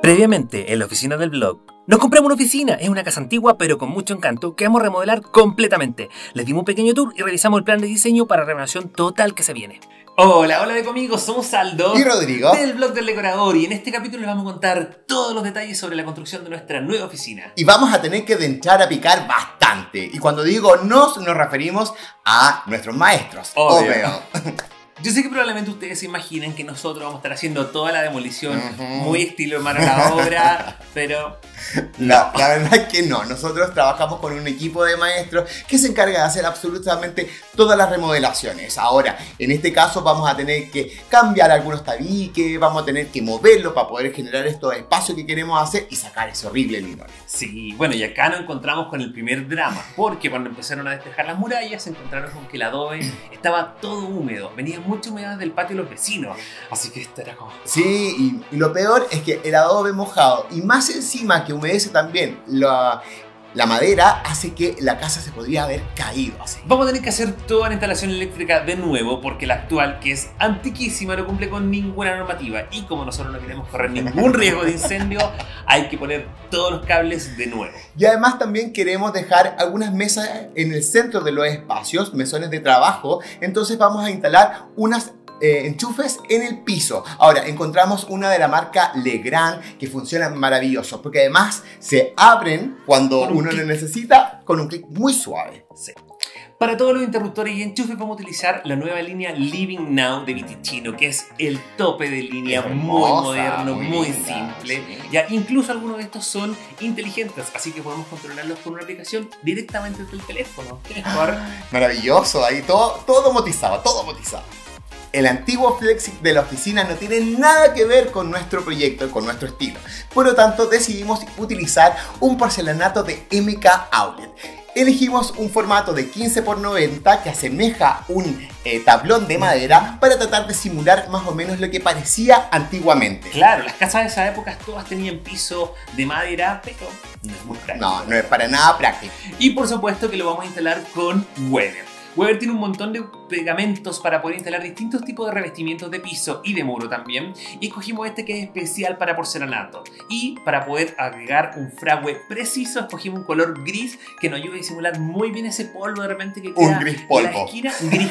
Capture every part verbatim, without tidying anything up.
Previamente, en la oficina del blog, nos compramos una oficina. Es una casa antigua, pero con mucho encanto, que vamos a remodelar completamente. Les dimos un pequeño tour y revisamos el plan de diseño para renovación total que se viene. Hola, hola de conmigo, somos Aldo y Rodrigo del blog del decorador, y en este capítulo les vamos a contar todos los detalles sobre la construcción de nuestra nueva oficina. Y vamos a tener que entrar a picar bastante. Y cuando digo nos, nos referimos a nuestros maestros. Obvio. Obvio. Yo sé que probablemente ustedes se imaginen que nosotros vamos a estar haciendo toda la demolición, uh-huh. muy estilo hermano a la obra, pero... No, la verdad es que no. Nosotros trabajamos con un equipo de maestros que se encarga de hacer absolutamente todas las remodelaciones. Ahora, en este caso vamos a tener que cambiar algunos tabiques, vamos a tener que moverlos para poder generar estos espacios que queremos hacer y sacar ese horrible linoleum. Sí, bueno, y acá nos encontramos con el primer drama, porque cuando empezaron a despejar las murallas se encontraron con que el adobe estaba todo húmedo, venía mucha humedad del patio de los vecinos, así que esto era como... Sí, y, y lo peor es que el adobe mojado y más encima que humedece también la, la madera hace que la casa se podría haber caído así. Vamos a tener que hacer toda la instalación eléctrica de nuevo porque la actual, que es antiquísima, no cumple con ninguna normativa, y como nosotros no queremos correr ningún riesgo de incendio, hay que poner todos los cables de nuevo. Y además también queremos dejar algunas mesas en el centro de los espacios, mesones de trabajo, entonces vamos a instalar unas Eh, enchufes en el piso. Ahora, encontramos una de la marca Legrand que funciona maravilloso porque además se abren cuando uno lo necesita con un clic muy suave. Sí. Para todos los interruptores y enchufes vamos a utilizar la nueva línea Living Now de Vitichino, que es el tope de línea, hermosa, muy moderno, muy, muy linda, simple. Sí. Ya, incluso algunos de estos son inteligentes, así que podemos controlarlos con una aplicación directamente desde el teléfono. ¿Qué mejor? Maravilloso, ahí todo, todo motizado, todo motizado. El antiguo Flexit de la oficina no tiene nada que ver con nuestro proyecto, con nuestro estilo. Por lo tanto, decidimos utilizar un porcelanato de M K Outlet. Elegimos un formato de quince por noventa que asemeja un eh, tablón de madera para tratar de simular más o menos lo que parecía antiguamente. Claro, las casas de esa época todas tenían piso de madera, pero no es muy práctico. No, no es para nada práctico. Y por supuesto que lo vamos a instalar con Weber. Weber tiene un montón de pegamentos para poder instalar distintos tipos de revestimientos de piso y de muro también, y escogimos este que es especial para porcelanato. Y para poder agregar un fragüe preciso escogimos un color gris que nos ayuda a disimular muy bien ese polvo de repente que queda un gris polvo. en la esquina. Un gris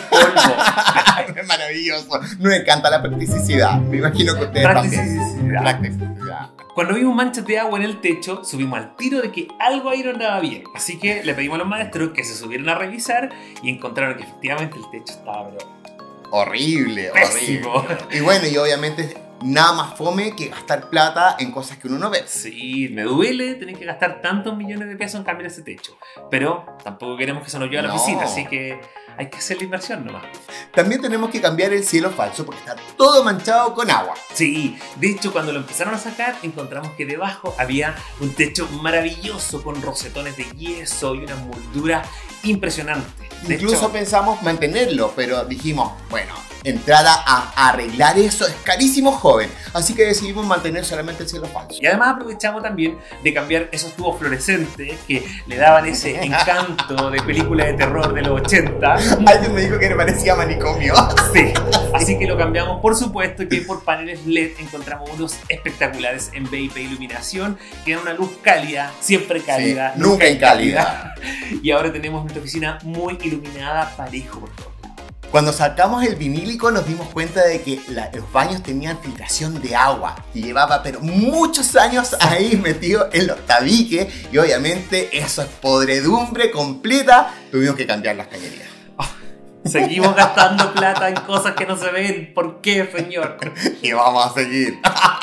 polvo. Es maravilloso. Nos encanta la practicidad. Me imagino que ustedes Practicidad. Practicidad. Cuando vimos manchas de agua en el techo, subimos al tiro de que algo ahí no andaba bien. Así que le pedimos a los maestros que se subieran a revisar y encontraron que efectivamente el techo estaba pero... horrible, pésimo. horrible. Y bueno, y obviamente nada más fome que gastar plata en cosas que uno no ve. Sí, me duele tener que gastar tantos millones de pesos en cambiar ese techo. Pero tampoco queremos que se nos lleve a la No. visita, así que hay que hacer la inversión nomás. También tenemos que cambiar el cielo falso porque está todo manchado con agua. Sí, de hecho cuando lo empezaron a sacar encontramos que debajo había un techo maravilloso con rosetones de yeso y una moldura impresionante. De Incluso hecho, pensamos mantenerlo, pero dijimos, bueno, entrar a, a arreglar eso es carísimo, joven. Así que decidimos mantener solamente el cielo falso. y además aprovechamos también de cambiar esos tubos fluorescentes que le daban ese encanto de película de terror de los ochenta. Alguien me dijo que me parecía manicomio. Sí, así que lo cambiamos, por supuesto, que por paneles L E D encontramos unos espectaculares en B I P Iluminación que dan una luz cálida, siempre cálida, Sí, nunca incálida. Y ahora tenemos nuestra oficina muy iluminada, parejo por todos lados. Cuando sacamos el vinílico nos dimos cuenta de que la, los baños tenían filtración de agua y llevaba pero muchos años ahí metido en los tabiques y obviamente eso es podredumbre completa. Tuvimos que cambiar las cañerías. Seguimos gastando plata en cosas que no se ven. ¿Por qué, señor? Y vamos a seguir.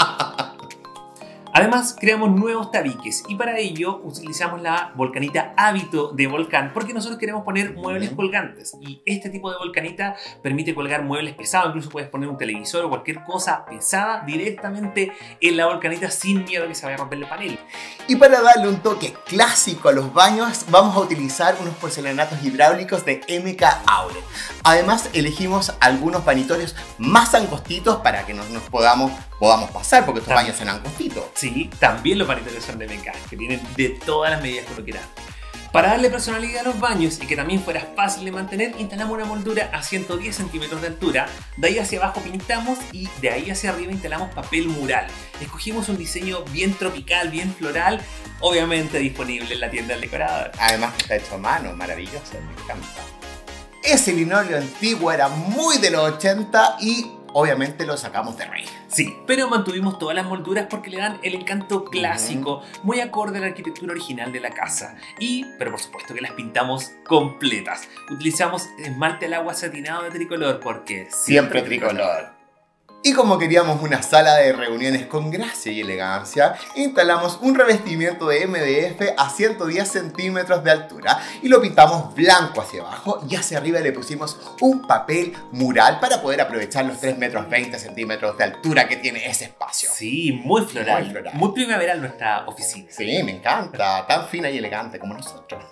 Además, creamos nuevos tabiques y para ello utilizamos la volcanita Hábito de Volcán porque nosotros queremos poner muebles colgantes y este tipo de volcanita permite colgar muebles pesados, incluso puedes poner un televisor o cualquier cosa pesada directamente en la volcanita sin miedo a que se vaya a romper el panel. Y para darle un toque clásico a los baños vamos a utilizar unos porcelanatos hidráulicos de M K Outlet. Además elegimos algunos vanitorios más angostitos para que nos, nos podamos, podamos pasar porque estos baños son angostitos. Sí, también los vanitorios son de M K, que tienen de todas las medidas que uno quiera. Para darle personalidad a los baños y que también fuera fácil de mantener, instalamos una moldura a ciento diez centímetros de altura. De ahí hacia abajo pintamos y de ahí hacia arriba instalamos papel mural. Escogimos un diseño bien tropical, bien floral, obviamente disponible en la tienda del decorador. Además que está hecho a mano, maravilloso, me encanta. Ese linóleo antiguo era muy de los ochenta y obviamente lo sacamos de raíz. Sí, pero mantuvimos todas las molduras porque le dan el encanto clásico, uh-huh. muy acorde a la arquitectura original de la casa. Y, pero por supuesto que las pintamos completas. Utilizamos esmalte al agua satinado de tricolor porque siempre, siempre tricolor. tricolor. Y como queríamos una sala de reuniones con gracia y elegancia, instalamos un revestimiento de M D F a ciento diez centímetros de altura y lo pintamos blanco hacia abajo y hacia arriba le pusimos un papel mural para poder aprovechar los tres metros veinte centímetros de altura que tiene ese espacio. Sí, muy floral, muy, floral. muy primaveral nuestra oficina. Sí, me encanta, tan fina y elegante como nosotros.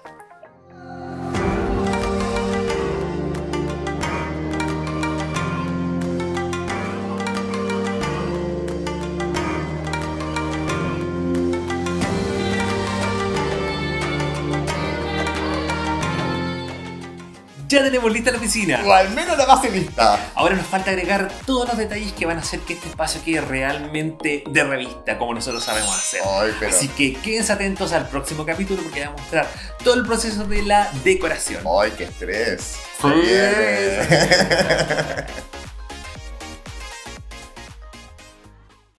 Ya tenemos lista la oficina. O al menos la base lista. Ahora nos falta agregar todos los detalles que van a hacer que este espacio quede realmente de revista, como nosotros sabemos hacer. Ay, pero... Así que quédense atentos al próximo capítulo porque voy a mostrar todo el proceso de la decoración. ¡Ay, qué estrés! Sí.